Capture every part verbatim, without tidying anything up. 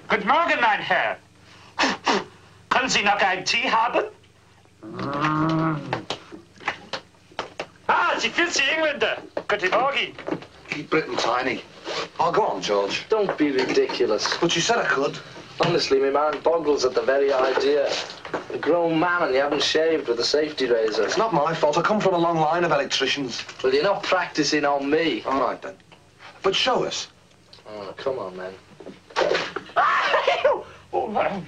Guten Morgen, mein Herr. Können Sie noch einen Tee haben? Ah, Sie filthy Engländer. Guten Morgen. Keep Britain tiny. Oh, go on, George. Don't be ridiculous. But you said I could. Honestly, my mind boggles at the very idea. A grown man and you haven't shaved with a safety razor. It's not my fault. I come from a long line of electricians. Well, you're not practicing on me. All right, then. But show us. Oh, come on, man. Oh, man.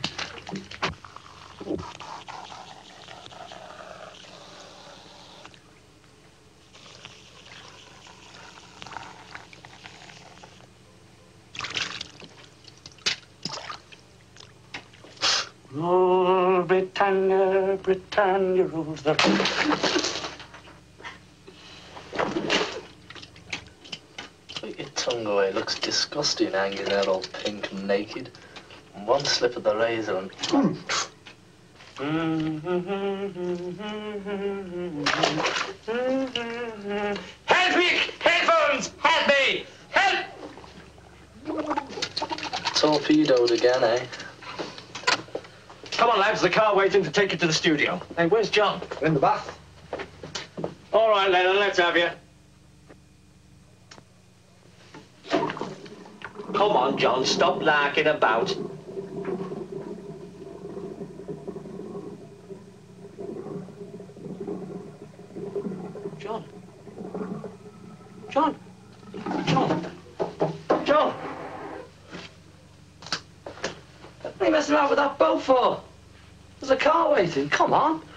Oh, Britannia, Britannia rules the... Put your tongue away. It looks disgusting hanging there all pink and naked. And one slip of the razor and... Help me! Headphones! Help me! Help! Torpedoed again, eh? Come on, lads, the car waiting to take you to the studio. Hey, where's John? In the bath. All right, Lennon, let's have you. Come on, John, stop larking about. John. John. John. John. What are you messing around with that boat for? There's a car waiting. Come on.